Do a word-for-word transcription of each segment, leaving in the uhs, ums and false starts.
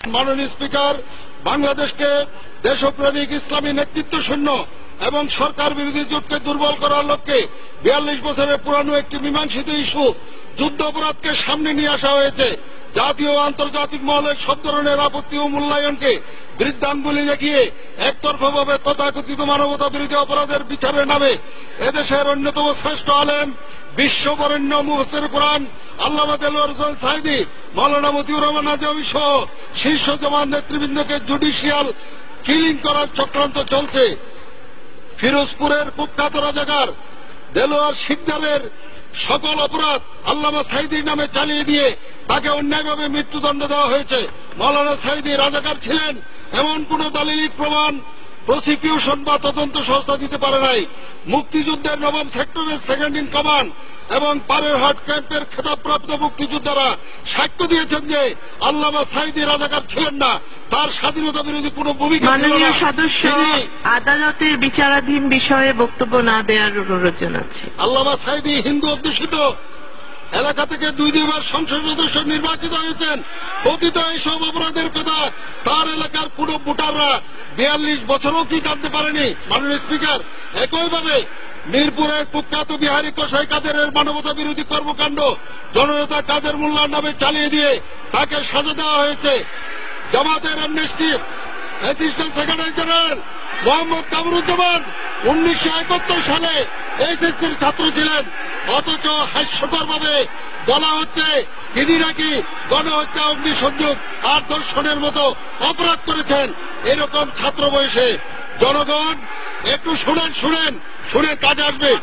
মাননীয় স্পিকার, বাংলাদেশকে দেশপ্রেমিক ইসলামী নেতৃত্ব শূন্য এবং সরকার বিরোধী জোটকে দুর্বল করার লক্ষ্যে বিয়াল্লিশ বছরের পুরানো একটি মীমাংসিত ইস্যু যুদ্ধ অপরাধকে সামনে নিয়ে আসা হয়েছে। জাতীয় ও আন্তর্জাতিক মহলের সব ধরনের আপত্তি ও মূল্যায়নকে বৃদ্ধাঙ্গুলি দেখিয়ে একতরফাভাবে তথাকথিত মানবতা বিরোধী অপরাধের বিচারের নামে এদেশের অন্যতম শ্রেষ্ঠ আলেম, বিশ্ববরেণ্য মুফাসসির কোরআন আল্লামা দেলোয়ার হোসেন সাঈদী, মাওলানা মতিউর রহমান আজমি সহ শীর্ষ জামাত নেতৃবৃন্দকে জুডিশিয়াল কিলিং করার চক্রান্ত চলছে। ফিরোজপুরের কুখ্যাত রাজাকার দেলোয়ার শিকদারের সকল অপরাধ আল্লামা সাঈদীর নামে চালিয়ে দিয়ে তাকে অন্যায়ভাবে মৃত্যুদণ্ড দেওয়া হয়েছে। মাওলানা সাঈদী রাজাকার ছিলেন এমন কোন দলিলিক প্রমাণ প্রসিকিউশন বা তদন্ত সংস্থা দিতে পারে নাই। মুক্তিযুদ্ধের নবম সেক্টরের সেকেন্ড ইন কমান্ড এবং পারেরহাট ক্যাম্পের খেতাবপ্রাপ্ত মুক্তিযোদ্ধারা সাক্ষ্য দিয়েছেন যে আল্লামা সাঈদী রাজাকার ছিলেন না, তার স্বাধীনতা বিরোধী কোনো ভূমিকা ছিল না। মাননীয় সদস্য, আদালতের বিচারাধীন বিষয়ে বক্তব্য না দেওয়ার অনুরোধ জানাচ্ছি। আল্লামা সাঈদী হিন্দু অধ্যুষিত এলাকা থেকে দুই দুইবার সংসদ সদস্য নির্বাচিত হয়েছেন। কথিত এইসব অপরাধের কথা তার এলাকার কোন ভোটাররা বিয়াল্লিশ বছরও কি জানতে পারেনি। মাননীয় স্পিকার, একইভাবে মিরপুরের কুখ্যাত বিহারী কসাই কাদেরের মানবতা বিরোধী কর্মকাণ্ড জননেতা কাদের মোল্লার নামে চালিয়ে দিয়ে তাকে সাজা দেওয়া হয়েছে। জামাতের amnesty assistant secretary general Mohammad Kamaruzzaman উনিশশো একাত্তর সালে এসএসসির ছাত্র ছিলেন, অথচ হাস্যকর ভাবে বলা হচ্ছে তিনি নাকি গণহত্যা, অগ্নিসংযোগ আর ধর্ষণের মতো অপরাধ করেছেন। এরকম ছাত্র বয়সে জনগণ একটু শুনেন শুনেন শুনে কাজে আসবে।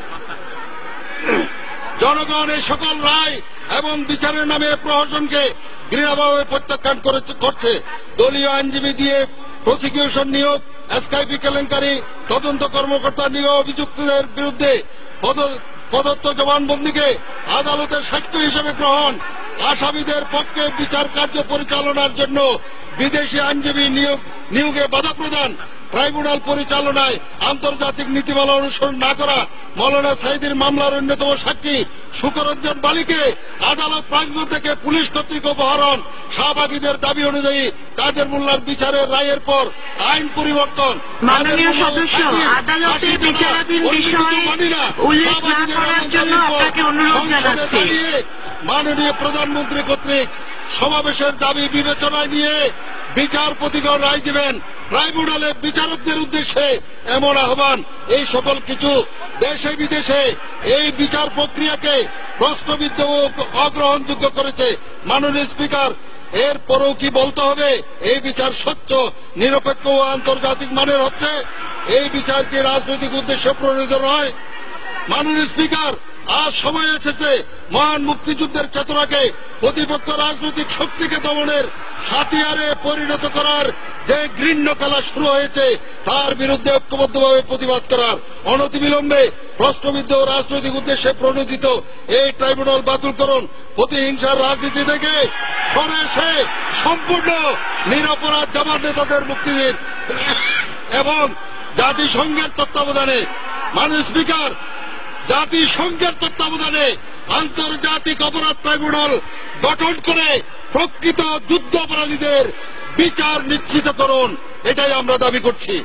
জনগণ এই সকল রায় এবং বিচারের নামে প্রহসনকে ঘৃণাভাবে প্রত্যাখ্যান করছে। দলীয় আইনজীবী দিয়ে প্রসিকিউশন নিয়োগ, এসকেপি কেলেঙ্কারি, তদন্ত কর্মকর্তা নিয়োগ, অভিযুক্তদের বিরুদ্ধে প্রদত্ত জবানবন্দিকে আদালতের সাক্ষ্য হিসেবে গ্রহণ, আসামিদের পক্ষে বিচার কার্য পরিচালনার জন্য বিদেশি আইনজীবী নিয়োগ নিয়োগে বাধা প্রদান, ট্রাইব্যুনাল পরিচালনায় আন্তর্জাতিক নীতিমালা অনুসরণ না করা, মাওলানা সাঈদীর মামলার অন্যতম সাক্ষী শুকরঞ্জন বালিকে আদালত প্রাঙ্গণ থেকে পুলিশ কর্তৃক অপহরণ, শাহবাগীদের দাবি অনুযায়ী কাদের মোল্লার বিচারের রায়ের পর আইন পরিবর্তন। মাননীয় সদস্য, আদালতের বিচারাধীন বিষয়ে উল্লেখ না করার জন্য আপনাকে অনুরোধ জানাচ্ছি। মাননীয় প্রধানমন্ত্রী কর্তৃক সমাবেশের দাবি বিবেচনায় নিয়ে বিচারপতিগণ রায় দিবেন। ট্রাইব্যুনালে বিচারকদের উদ্দেশ্যে এমন আহ্বান। এই সকল কিছু দেশে বিদেশে এই বিচার প্রক্রিয়াকে প্রশ্নবিদ্ধ ও অগ্রহণযোগ্য করেছে। মাননীয় স্পিকার, এর পরেও কি বলতে হবে এই বিচার স্বচ্ছ, নিরপেক্ষ ও আন্তর্জাতিক মানের হচ্ছে? এই বিচার কি রাজনৈতিক উদ্দেশ্যে প্রণীত নয়? মাননীয় স্পিকার, আজ সময় এসেছে মহান মুক্তিযুদ্ধের চেতনাকে প্রতিপক্ষ রাজনৈতিক শক্তিকে দমনের হাতিয়ারে পরিণত করার যে ঘৃণ্য খেলা শুরু হয়েছে তার বিরুদ্ধে ঐক্যবদ্ধভাবে প্রতিবাদ করার। অনতিবিলম্বে প্রশ্নবিদ্ধ রাজনৈতিক উদ্দেশ্যে প্রণোদিত এই ট্রাইব্যুনাল বাতিল করুন। প্রতিহিংসার রাজনীতি থেকে সরে এসে সম্পূর্ণ নিরপরাধ জামাত নেতাদের মুক্তি দিন এবং জাতিসংঘের তত্ত্বাবধানে, মাননীয় স্পিকার, জাতিসংঘের তত্ত্বাবধানে আন্তর্জাতিক অপরাধ ট্রাইব্যুনাল গঠন করে প্রকৃত যুদ্ধ অপরাধীদের বিচার নিশ্চিত করুন, এটাই আমরা দাবি করছি।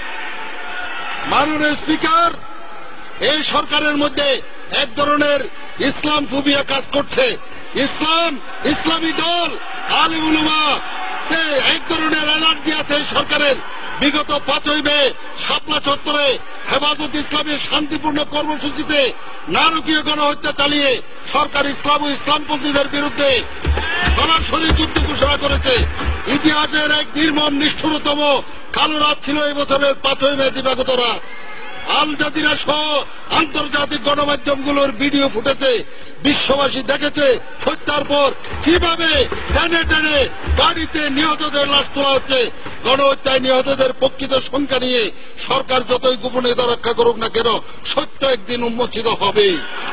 মাননীয় স্পিকার, এই সরকারের মধ্যে এক ধরনের ইসলাম ফোবিয়া কাজ করছে। ইসলাম, ইসলামী দল, আলিম উলামা এক ধরনের এলার্জি আছে এই সরকারের। বিগত পাঁচই মে শাপলা চত্বরে হেফাজত ইসলামের শান্তিপূর্ণ কর্মসূচিতে নারকীয় গণহত্যা চালিয়ে সরকার ইসলাম ও ইসলামপন্থীদের বিরুদ্ধে সরাসরি যুদ্ধ ঘোষণা করেছে। ইতিহাসের এক নির্মম নিষ্ঠুরতম কালো রাত ছিল এই বছরের পাঁচই মে দিবাগত রাত। আল জাজিরা সহ আন্তর্জাতিক গণমাধ্যমগুলোর ভিডিও ফুটেছে, বিশ্ববাসী দেখেছে হত্যার পর কিভাবে টেনে টেনে গাড়িতে নিহতদের লাশ তোলা হচ্ছে। গণহত্যায় নিহতদের প্রকৃত সংখ্যা নিয়ে সরকার যতই গোপনীয়তা রক্ষা করুক না কেন, সত্য একদিন উন্মোচিত হবে।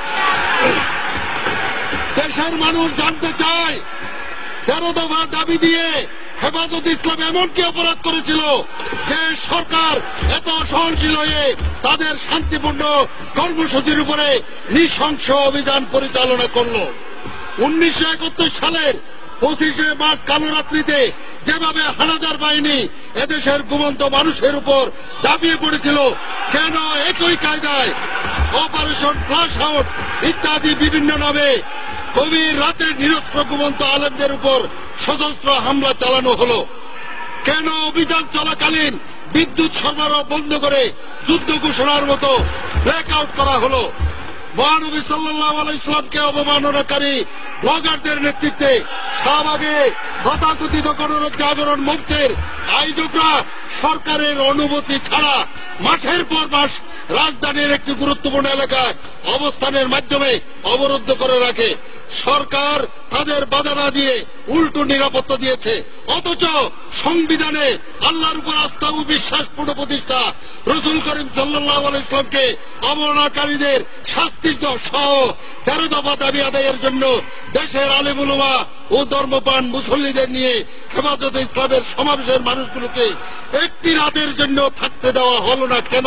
দেশের মানুষ জানতে চায় তেরো দফা দাবি দিয়ে হেফাজত ইসলাম এমন কি অপরাধ করেছিল যে সরকার এত সহনশীল হয়ে তাদের শান্তিপূর্ণ কর্মসূচির উপরে নৃশংস অভিযান পরিচালনা করল। উনিশশো একাত্তর সালের পঁচিশে মার্চ কালো রাত্রিতে যেভাবে হানাদার বাহিনী এদেশের ঘুমন্ত মানুষের উপর ঝাঁপিয়ে পড়েছিল, কেন একই কায়দায় অপারেশন ফ্লাশ আউট ইত্যাদি বিভিন্ন নামে গভীর রাতে নিরস্ত্র ঘুমন্ত আলেমদের উপর সশস্ত্র হামলা চালানো হলো? কেন অভিযান চলাকালীন বিদ্যুৎ সরবরাহ বন্ধ করে যুদ্ধ ঘোষণার মতো ব্ল্যাকআউট করা হলো? মহানবী সাল্লাল্লাহু আলাইহি সাল্লামকে অবমাননাকারী ব্লগারদের নেতৃত্বে শাহবাগে তথাকথিত গণরক্ষী আন্দোলন মঞ্চের আয়োজকরা সরকারের অনুমতি ছাড়া মাসের পর মাস রাজধানীর একটি গুরুত্বপূর্ণ এলাকায় অবস্থানের মাধ্যমে অবরুদ্ধ করে রাখে। সরকার তাদের বাধা না দিয়ে উল্টো নিরাপত্তা দিয়েছে, অথচ সংবিধানে আল্লাহর উপর আস্থা ও বিশ্বাস পুনঃপ্রতিষ্ঠা, রাসূল করিম সাল্লাল্লাহু আলাইহি ওয়াসাল্লামকে অবমাননাকারীদের শাস্তি সহ তেরো দফা দাবি আদায়ের জন্য দেশের আলেম উলামা ও ধর্মপ্রাণ মুসল্লিদের নিয়ে হেফাজতে ইসলামের সমাবেশের মানুষগুলোকে একটি রাতের জন্য থাকতে দেওয়া হলো না কেন?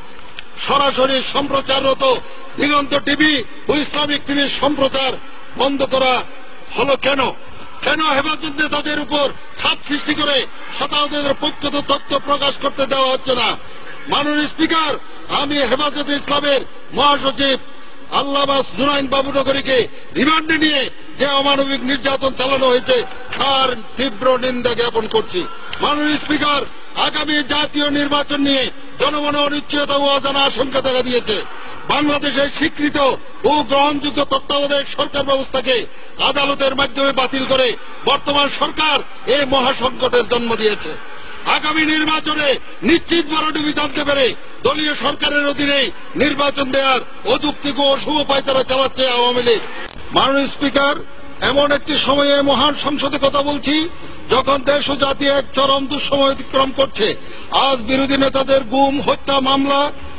সরাসরি সম্প্রচাররত দিগন্ত টিভি ও ইসলামিক টিভির সম্প্রচার বন্ধ করা হলো কেন? কেন হেফাজত নেতাদের উপর চাপ সৃষ্টি করে হতাহতদের পক্ষত তথ্য প্রকাশ করতে দেওয়া হচ্ছে না? মাননীয় স্পিকার, আমি হেফাজতে ইসলামের মহাসচিব আল্লামা জুনাইদ বাবুনগরীকে রিমান্ডে নিয়ে যে অমানবিক নির্যাতন চালানো হয়েছে তার তীব্র নিন্দা জ্ঞাপন করছি। মাননীয় স্পিকার, আগামী জাতীয় নির্বাচন নিয়ে জনমনে অনিশ্চয়তা ও অজানা আশঙ্কা দেখা দিয়েছে। বাংলাদেশের স্বীকৃত ও গ্রহণযোগ্য তত্ত্বাবধায়ক সরকার ব্যবস্থাকে আদালতের মাধ্যমে বাতিল করে বর্তমান সরকার এই মহাসংকটের জন্ম দিয়েছে। আগামী নির্বাচনে নিশ্চিত ভরাডুবি জানতে পেরে দলীয় সরকারের অধীনে নির্বাচন দেওয়ার অযৌক্তিক ও অশুভ পায়তারা চালাচ্ছে আওয়ামী লীগ। মাননীয় স্পিকার, এমন একটি সময়ে মহান সংসদে কথা বলছি যখন দেশ ও জাতি এক চরম দুঃসময় অতিক্রম করছে। আজ বিরোধী নেতাদের গুম, হত্যা, মামলা,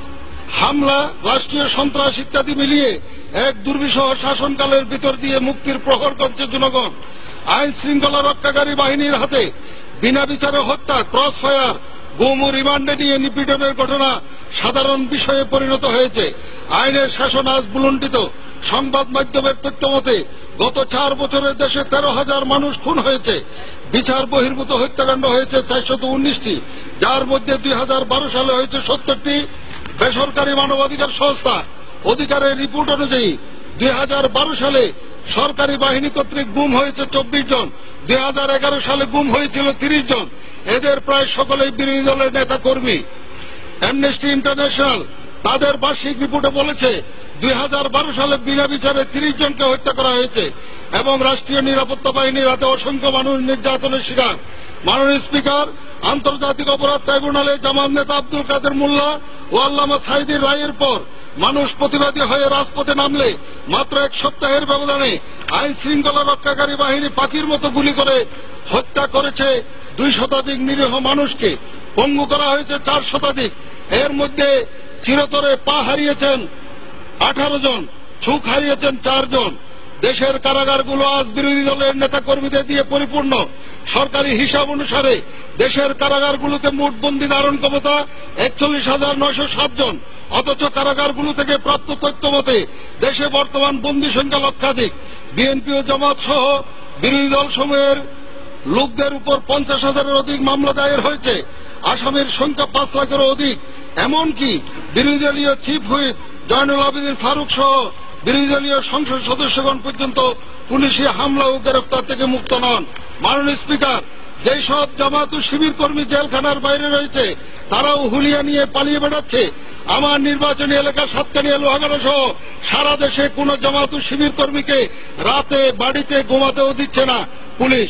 হামলা, রাষ্ট্রীয় সন্ত্রাস ইত্যাদি মিলিয়ে এক দুর্বিষহ শাসনকালের ভিতর দিয়ে মুক্তির প্রহর করছে জনগণ। আইন শৃঙ্খলা রক্ষাকারী বাহিনীর হাতে বিনা বিচারে হত্যা, ক্রস ফায়ার, গুম ও রিমান্ডে নিয়ে নিপীড়নের ঘটনা সাধারণ বিষয়ে পরিণত হয়েছে। আইনের শাসন আজ ভুলুণ্ঠিত। সংবাদ মাধ্যমের তথ্য মতে গত চার বছরে দেশে তেরো হাজার মানুষ খুন হয়েছে। বিচার বহির্ভূত হত্যাকাণ্ড হয়েছে চারশত উনিশটি, যার মধ্যে দুই হাজার বারো সালে হয়েছে সত্তরটি। বেসরকারি মানবাধিকার সংস্থা অধিকারের রিপোর্ট অনুযায়ী দুই হাজার বারো সালে সরকারি বাহিনী কর্তৃক গুম হয়েছে চব্বিশ জন, দুই হাজার এগারো সালে গুম হয়েছিল তিরিশ জন। এদের প্রায় সকলেই বিরোধী দলের নেতা কর্মী। অ্যামনেস্টি ইন্টারন্যাশনাল তাদের বার্ষিক রিপোর্টে বলেছে দুই হাজার বারো সালে বিনা বিচারে তিরিশ জনকে হত্যা করা হয়েছে এবং রাষ্ট্রীয় নিরাপত্তা বাহিনীর হাতে অসংখ্য মানুষ নির্যাতনের শিকার। মাননীয় স্পিকার, আন্তর্জাতিক অপরাধ ট্রাইব্যুনালে জামাত নেতা আব্দুল কাদের মোল্লা ও আল্লামা সাঈদীর রায়ের পর মানুষ প্রতিবাদী হয়ে রাজপথে নামলে মাত্র এক সপ্তাহের ব্যবধানে আইন শৃঙ্খলা রক্ষাকারী বাহিনী পাখির মতো গুলি করে হত্যা করেছে দুই শতাধিক নিরীহ মানুষকে, পঙ্গু করা হয়েছে চার শতাধিক। এর মধ্যে চিরতরে পা হারিয়েছেন আঠারো জন, চোখ হারিয়েছেন চার জন। দেশের কারাগারগুলো আজ বিরোধী দলের নেতা কর্মীদের দিয়ে পরিপূর্ণ। সরকারি হিসাব অনুসারে দেশের কারাগারগুলোতে মোট বন্দী ধারণ ক্ষমতা একচল্লিশ হাজার নয়শো সাত জন, অথচ কারাগারগুলো থেকে প্রাপ্ত তথ্য মতে দেশে বর্তমান বন্দী সংখ্যা লক্ষাধিক। বিএনপি ও জামাত সহ বিরোধী দল সমূহের লোকদের উপর পঞ্চাশ হাজারের অধিক মামলা দায়ের হয়েছে। আসামির সংখ্যা পাঁচ লাখেরও অধিক। এমনকি বিরোধী দলীয় চিফ হুইপ জয়নুল আবেদিন ফারুক সহ বিরোধী দলীয় সংসদ সদস্যগণ পর্যন্ত পুলিশি হামলা ও গ্রেফতার থেকে মুক্ত নন। মাননীয় স্পিকার, যেই সব জামাত ও শিবির কর্মী জেলখানার বাইরে রয়েছে তারাও হুলিয়া নিয়ে পালিয়ে বেড়াচ্ছে। আমার নির্বাচনী এলাকা সাতকানিয়া, লোহাগাড়া সহ সারা দেশে কোন জামাত ও শিবির কর্মীকে রাতে বাড়িতে ঘুমাতেও দিচ্ছে না পুলিশ।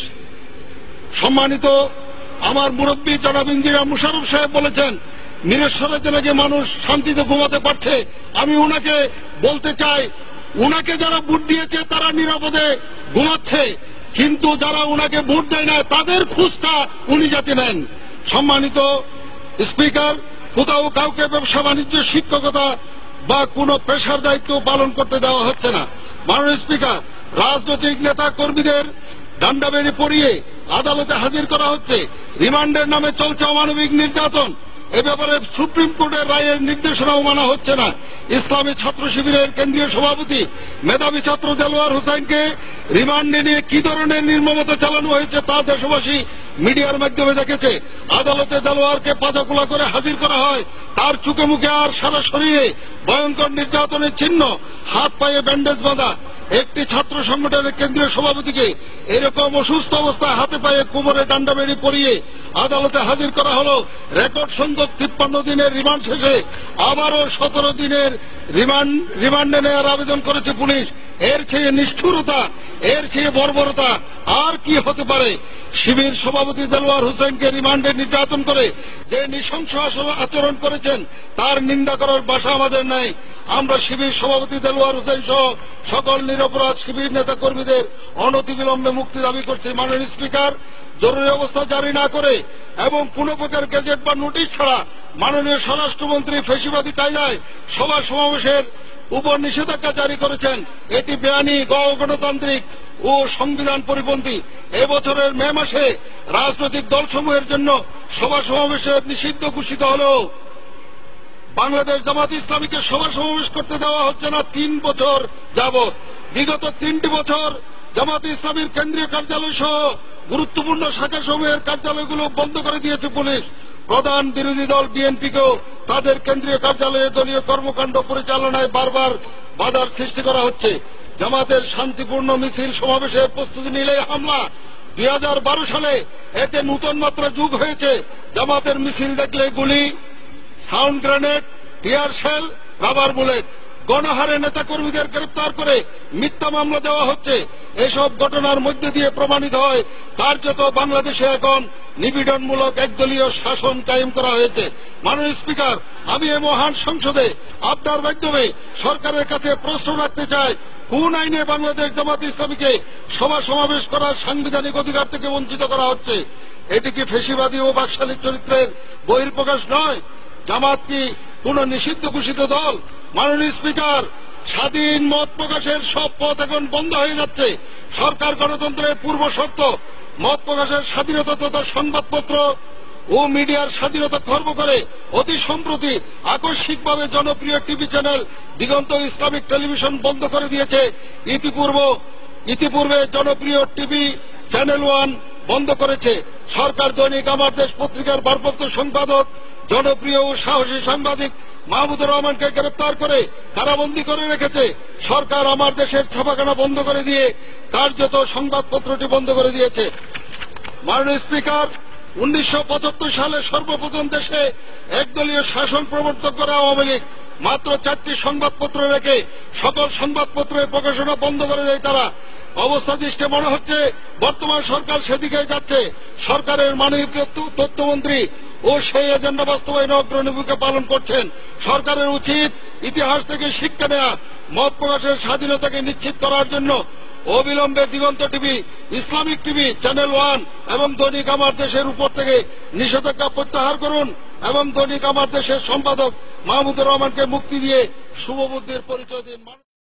সম্মানিত আমার মুরব্বী জনাব ইঞ্জিনিয়ার মুশাররফ সাহেব বলেছেন মিরেশ্বরে নাকি মানুষ শান্তিতে ঘুমাতে পারছে। আমি উনাকে বলতে চাই, উনাকে যারা ভোট দিয়েছে তারা নিরাপদে ঘুমাচ্ছে, কিন্তু যারা উনাকে ভোট দেয় না তাদের খোঁজটা উনি যাতে নেন। সম্মানিত স্পিকার, কোথাও কাউকে ব্যবসা বাণিজ্য, শিক্ষকতা বা কোনো পেশার দায়িত্ব পালন করতে দেওয়া হচ্ছে না। মাননীয় স্পিকার, রাজনৈতিক নেতা কর্মীদের ডান্ডা বেড়ে পড়িয়ে আদালতে হাজির করা হচ্ছে। রিমান্ডের নামে চলছে অমানবিক নির্যাতন। এ ব্যাপারে সুপ্রিম কোর্টের রায়ের নির্দেশনাও মানা হচ্ছে না। ইসলামী ছাত্র শিবিরের কেন্দ্রীয় সভাপতি মেধাবী ছাত্র দেলোয়ার হোসেনকে রিমান্ডে নিয়ে কি ধরনের নির্মমতা চালানো হয়েছে তা দেশবাসী মিডিয়ার মাধ্যমে দেখেছে। আদালতে দেলোয়ারকে পাজাকুলা করে হাজির করা হয়, তার চোখে মুখে আর সারা শরীরে ভয়ঙ্কর নির্যাতনের চিহ্ন, হাত পায়ে ব্যান্ডেজ বাঁধা। একটি ছাত্র সংগঠনের কেন্দ্রীয় সভাপতিকে এরকম অসুস্থ অবস্থায় হাতে পায়ে কোমরে ডান্ডা বেড়ি পরিয়ে আদালতে হাজির করা হলো। রেকর্ড সংখ্যক তিপ্পান্ন দিনের রিমান্ড শেষে আবারও সতেরো দিনের রিমান্ড রিমান্ডে নেওয়ার আবেদন করেছে পুলিশ। এর চেয়ে নিষ্ঠুরতা, এর চেয়ে বর্বরতা আর কি হতে পারে? শিবির সভাপতি দেলোয়ার হোসেনকে রিমান্ডে নির্যাতন করে যে নৃশংস আচরণ করেছেন তার নিন্দা করার ভাষা আমাদের নাই। আমরা শিবির সভাপতি দেলোয়ার হোসেন সহ সকল নিরপরাধ শিবির নেতা কর্মীদের অনতিবিলম্বে মুক্তি দাবি করছি। মাননীয় স্পিকার, জরুরি অবস্থা জারি না করে এবং কোন প্রকার গেজেট বা নোটিশ ছাড়া মাননীয় স্বরাষ্ট্রমন্ত্রী ফেসিবাদী কায়দায় সভা সমাবেশের উপর নিষেধাজ্ঞা জারি করেছেন। এটি বেআইনি, অগণতান্ত্রিক ও সংবিধান পরিপন্থী। এবছরের মে মাসে রাজনৈতিক দলসমূহের জন্য সভা সমাবেশের নিষিদ্ধ ঘোষিত হলেও বাংলাদেশ জামাত ইসলামীকে সভা সমাবেশ করতে দেওয়া হচ্ছে না তিন বছর যাবৎ। বিগত তিনটি বছর জামাত ইসলামীর কেন্দ্রীয় কার্যালয় সহ গুরুত্বপূর্ণ শাখা সমূহের কার্যালয়গুলো বন্ধ করে দিয়েছে পুলিশ। প্রধান বিরোধী দল বিএনপিকেও তাদের কেন্দ্রীয় কার্যালয়ে দলীয় কর্মকাণ্ড পরিচালনায় বারবার বাধার সৃষ্টি করা হচ্ছে। জামাতের শান্তিপূর্ণ মিছিল সমাবেশের প্রস্তুতি নিলে হামলা। দুই হাজার বারো সালে এতে নূতন মাত্রা যুগ হয়েছে। জামাতের মিছিল দেখলে গুলি, sound grenade, tear shell, rubber bullet. গণহারে নেতা কর্মীদের গ্রেপ্তার করে মিথ্যা মামলা দেওয়া হচ্ছে। এসব ঘটনার মধ্যে দিয়ে প্রমাণিত হয় কার্যত বাংলাদেশে এখন নিপীড়নমূলক একদলীয় শাসন কায়েম করা হয়েছে। মাননীয় স্পিকার, আমি এই মহান সংসদে আপনার মাধ্যমে সরকারের কাছে প্রশ্ন রাখতে চাই, কোন আইনে বাংলাদেশ জামাত ইসলামীকে সভা সমাবেশ করার সাংবিধানিক অধিকার থেকে বঞ্চিত করা হচ্ছে? এটি কি ফেসিবাদী ও বাকশালী চরিত্রের বহির্প্রকাশ নয়? জামাত কি কোন নিষিদ্ধ ঘোষিত দল? মাননীয় স্পিকার, স্বাধীন মত প্রকাশের সব পথ এখন বন্ধ হয়ে যাচ্ছে। সরকার গণতন্ত্রের পূর্ব শর্ত মত প্রকাশের স্বাধীনতা তথা সংবাদপত্র ও মিডিয়ার স্বাধীনতা খর্ব করে অতি সম্প্রতি আকস্মিকভাবে জনপ্রিয় TV channel Diganta Islamic television বন্ধ করে দিয়েছে। ইতিপূর্ব ইতিপূর্বে জনপ্রিয় টিভি চ্যানেল ওয়ান বন্ধ করেছে। সরকার দৈনিক আমার দেশ পত্রিকার ভারপ্রাপ্ত সম্পাদক জনপ্রিয় ও সাহসী সাংবাদিক মাহমুদুর রহমানকে গ্রেপ্তার করে কারাবন্দী করে রেখেছে। সরকার আমার দেশের ছাপাখানা বন্ধ করে দিয়ে কার্যত সংবাদপত্রটি বন্ধ করে দিয়েছে। মাননীয় স্পিকার, উনিশশো পঁচাত্তর সালে সর্বপ্রথম দেশে একদলীয় শাসন প্রবর্তন করা আওয়ামী লীগ মাত্র চারটি সংবাদপত্র রেখে সকল সংবাদপত্রের প্রকাশনা বন্ধ করে দেয় তারা। অবস্থা দৃষ্টে মনে হচ্ছে বর্তমান সরকার সেদিকে যাচ্ছে। সরকারের মাননীয় তথ্যমন্ত্রী ও সেই এজেন্ডা বাস্তবায়নে অগ্রণী ভূমিকা পালন করছেন। সরকারের উচিত ইতিহাস থেকে শিক্ষা নেওয়া, মত প্রকাশের স্বাধীনতাকে নিশ্চিত করার জন্য অবিলম্বে Diganta TV, Islamic TV, channel one এবং দৈনিক আমার দেশের উপর থেকে নিষেধাজ্ঞা প্রত্যাহার করুন এবং দৈনিক আমার দেশের সম্পাদক মাহমুদুর রহমানকে মুক্তি দিয়ে শুভবুদ্ধির পরিচয় দিন।